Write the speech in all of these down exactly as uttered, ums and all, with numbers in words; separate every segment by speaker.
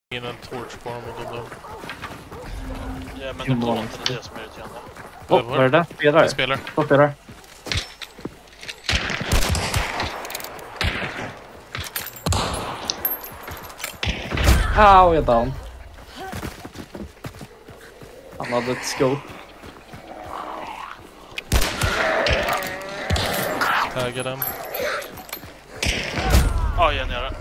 Speaker 1: in en torchform och då...
Speaker 2: Ja, men då är inte det som är irriterande.
Speaker 3: Åh, vad är det där? Spelare?
Speaker 1: Jag spelar.
Speaker 3: Två spelare. Au, jag är down. Han hade ett scope.
Speaker 1: Tagga den.
Speaker 2: Ja, igen gör det.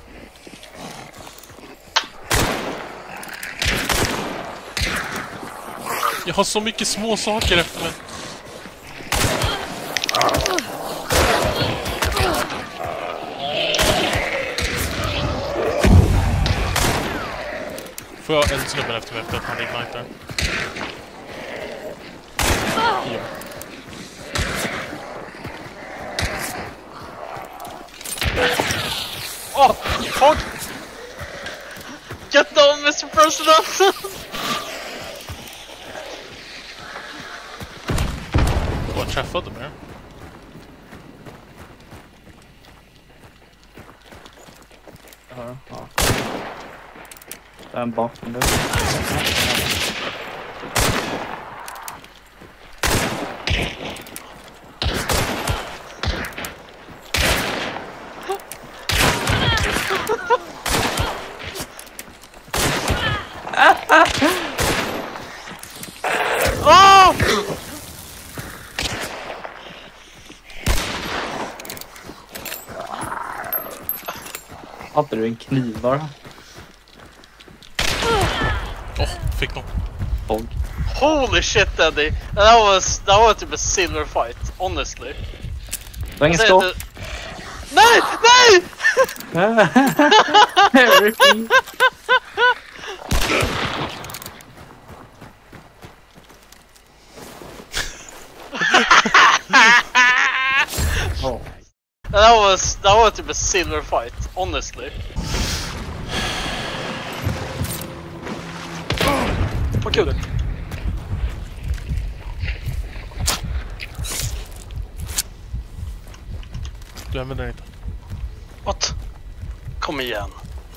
Speaker 1: Jag har så mycket små saker efter mig. Får jag en snubben efter mig efter att han ignitar? Ja.
Speaker 2: Åh, oh, fuck! Get down, mister President!
Speaker 1: Vad träffade du med?
Speaker 3: Ja, ja. Det är en bakom det.
Speaker 2: Åh!
Speaker 3: Hade du en kniv bara?
Speaker 1: Åh, oh, fick någon.
Speaker 3: Tog.
Speaker 2: Holy shit, Eddie! That was, that was typ a silver fight, honestly.
Speaker 3: Det var ingen
Speaker 2: Jag
Speaker 3: stopp.
Speaker 2: säger inte- Nej! Nej!
Speaker 3: Everything. Oh.
Speaker 2: That was, that was typ a silver fight, honestly. Vad kul.
Speaker 1: Du använder den inte.
Speaker 2: What? Kom igen.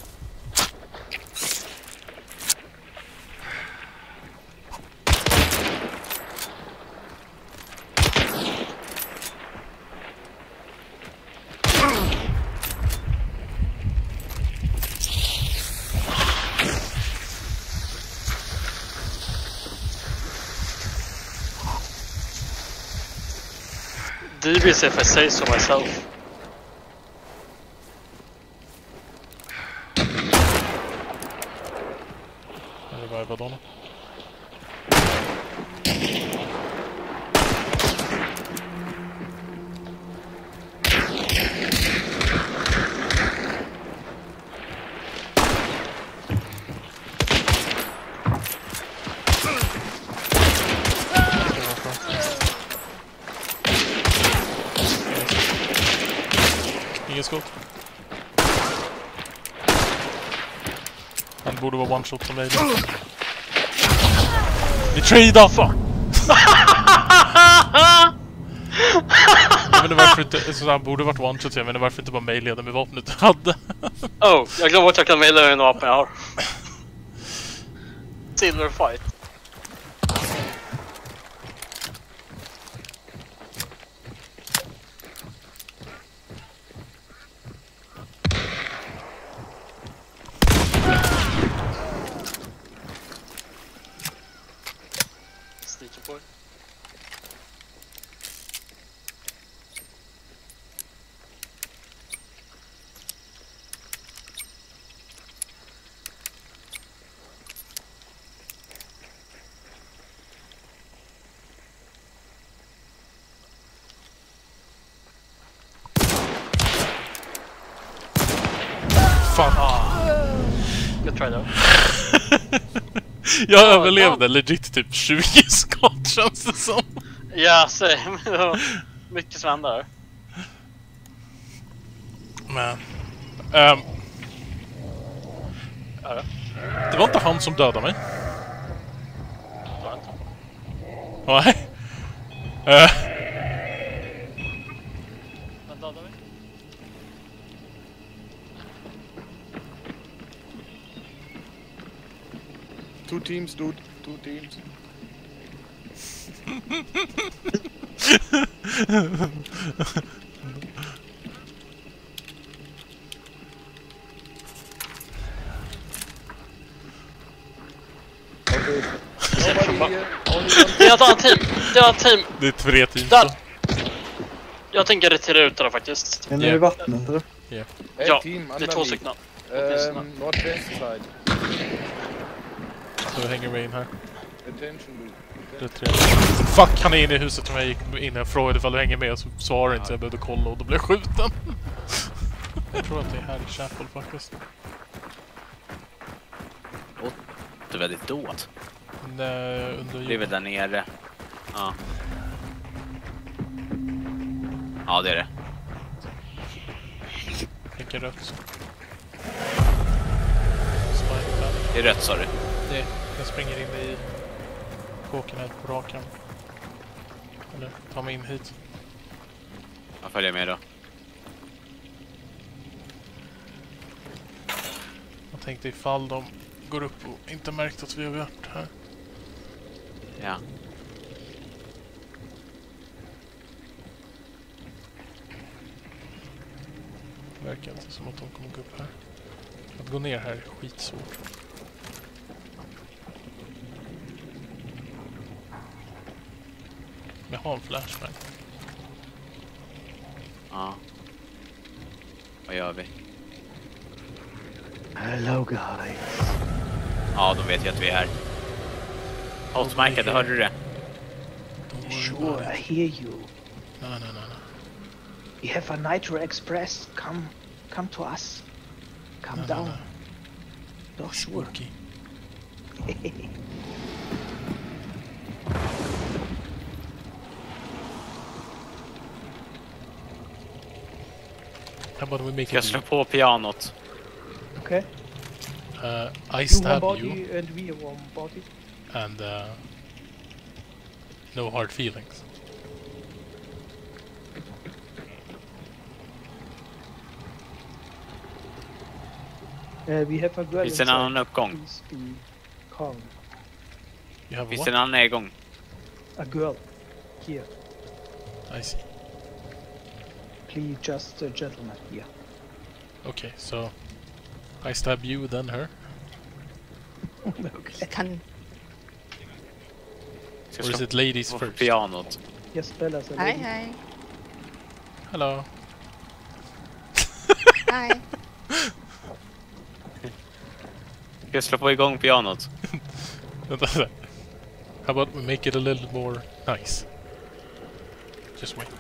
Speaker 2: Devious if I say so myself.
Speaker 1: Eller vad är vad då? Ingen skott. Han borde vara one shot som mig. Ni tradar! Fan! Jag vet inte varför inte, så han borde varit one shot, jag vet inte varför inte bara mig leder med vapnet du hade.
Speaker 2: Oh, jag glömde att jag kan mejla en vapen jag har. Silver fight. Sneaky boy.
Speaker 1: Fan.
Speaker 2: Good try though.
Speaker 1: Jag överlevde legit typ tjugo skott känns det som.
Speaker 2: Ja, same. Det var mycket som hände där.
Speaker 1: Men um,
Speaker 2: Ja, det.
Speaker 1: det var inte han som dödade mig.
Speaker 2: Det var det inte.
Speaker 1: Nej. Uh,
Speaker 2: Vem dödade vi?
Speaker 4: two teams, dude. Two teams. Okay. Nobody here. Only one.
Speaker 2: Det är ett annat team. Det är ett team.
Speaker 1: Det är tre team.
Speaker 2: Där. Jag tänker retira ut det där faktiskt.
Speaker 3: Men är
Speaker 1: Yeah.
Speaker 3: det vattnet eller?
Speaker 1: Yeah.
Speaker 4: A
Speaker 2: Ja,
Speaker 4: team
Speaker 2: det är
Speaker 4: under
Speaker 2: två
Speaker 4: me.
Speaker 2: stycken.
Speaker 4: Um, northwest side.
Speaker 1: Så vi hänger med in här.
Speaker 4: Attention, dude.
Speaker 1: Det är tre. Fuck, han är inne i huset som jag gick in och frågade ifall du hänger med, så svarade inte så jag behövde kolla och då blev jag skjuten. Jag tror att det är här i Chapel faktiskt.
Speaker 5: Det är väldigt dåligt.
Speaker 1: Nej, under
Speaker 5: Det är väl där nere. Ja. Ja, det är det.
Speaker 1: Tänker rött. Spike.
Speaker 5: Det är rött, sa du.
Speaker 1: Det, jag springer in i kåken här på rakan. Eller ta mig in hit.
Speaker 5: Jag följer med då.
Speaker 1: Jag tänkte ifall de går upp och inte märkt att vi har varit här.
Speaker 5: Ja.
Speaker 1: Det verkar inte som att de kommer gå upp här. Att gå ner här är skitsvårt. Jag har en flashbang.
Speaker 5: Ja. Vad gör vi?
Speaker 3: Hello guys.
Speaker 5: Ja, de vet ju att vi är här. Hotmarkade, hörde du det?
Speaker 1: Don't worry
Speaker 6: Sure,
Speaker 1: about
Speaker 6: I
Speaker 1: it.
Speaker 6: hear you.
Speaker 1: No, no, no, no.
Speaker 6: We have a Nitro Express. Come, come to us. Come
Speaker 1: No, no,
Speaker 6: down.
Speaker 1: no.
Speaker 6: Oh, sure.
Speaker 1: Spooky. How about we make
Speaker 5: Ska jag
Speaker 1: it?
Speaker 5: slå på pianot?
Speaker 6: Okay.
Speaker 1: Uh, I
Speaker 6: You one
Speaker 1: stab
Speaker 6: body
Speaker 1: you
Speaker 6: and we one body.
Speaker 1: and uh, no hard feelings.
Speaker 6: Uh, we have a girl
Speaker 5: Finns det en
Speaker 6: inside.
Speaker 5: annan uppgång?
Speaker 6: Please be calm.
Speaker 1: You have
Speaker 5: Finns
Speaker 1: what?
Speaker 5: det en annan nedgång?
Speaker 6: A girl. Here.
Speaker 1: I see.
Speaker 6: Please, just a gentleman here.
Speaker 1: Okay, so I stab you, then her.
Speaker 6: Okay.
Speaker 7: Kan...
Speaker 5: Ska
Speaker 1: Or
Speaker 5: jag
Speaker 1: is
Speaker 5: slå
Speaker 1: it ladies
Speaker 5: på
Speaker 1: first?
Speaker 5: pianot?
Speaker 6: Yes, Bella's a
Speaker 7: Hej,
Speaker 6: lady.
Speaker 7: hej.
Speaker 1: Hello.
Speaker 7: Hej.
Speaker 5: Ska jag slå på igång pianot?
Speaker 1: Vänta, vänta. How about we make it a little more nice? Just wait.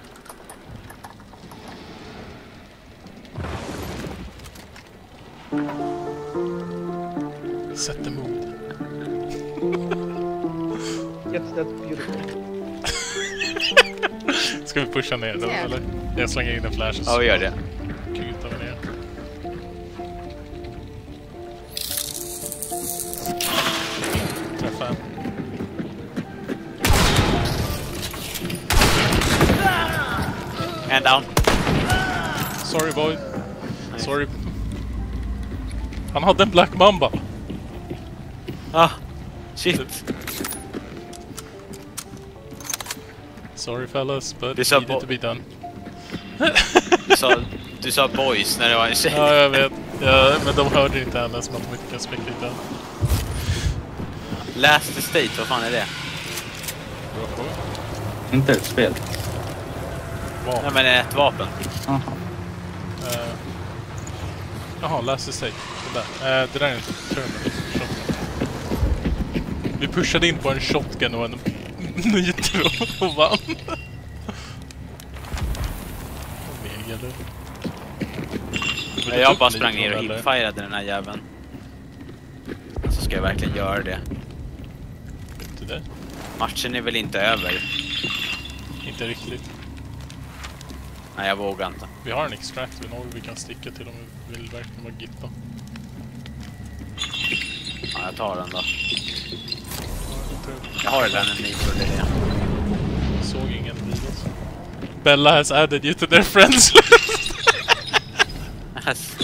Speaker 1: Set the mood.
Speaker 6: Yes, that's beautiful.
Speaker 1: Ska vi pusha ner den,
Speaker 7: Ja.
Speaker 1: eller? Jag slänger in en flash och
Speaker 5: Ja, vi gör det.
Speaker 1: kutar vi ner. Träffa en.
Speaker 5: And down.
Speaker 1: Sorry boy. Sorry. Han hade en Black Mamba.
Speaker 5: Ah, shit.
Speaker 1: Sorry fellas, but
Speaker 5: Det
Speaker 1: it
Speaker 5: sa
Speaker 1: needed
Speaker 5: bo-
Speaker 1: to be done.
Speaker 5: Du sa, du sa boys när det var en tjej.
Speaker 1: Ja, jag vet. Ja, men de hörde inte henne som att de inte kan spekulera.
Speaker 5: Last State, vad fan är det?
Speaker 1: Bra fråga.
Speaker 3: Inte ett spel.
Speaker 1: Wow.
Speaker 5: Nej, men ett vapen.
Speaker 3: Aha.
Speaker 1: Uh, jaha, Last Estate. Det där. Uh, det där är en terminal. Shotgun. Vi pushade in på en shotgun och en nitro och vann. Omega du.
Speaker 5: Ja, jag bara sprang ner och hipfirade den här jäveln. Så ska jag verkligen göra det.
Speaker 1: Inte det.
Speaker 5: Matchen är väl inte över?
Speaker 1: Inte riktigt.
Speaker 5: Nej, jag vågar inte.
Speaker 1: Vi har en extract vi når vi kan sticka till om vi vill verkligen vara gitta.
Speaker 5: Ja, jag tar den då. Jag har redan en nitro, det är det.
Speaker 1: Såg ingen vid oss. Bella has added you to their friends list.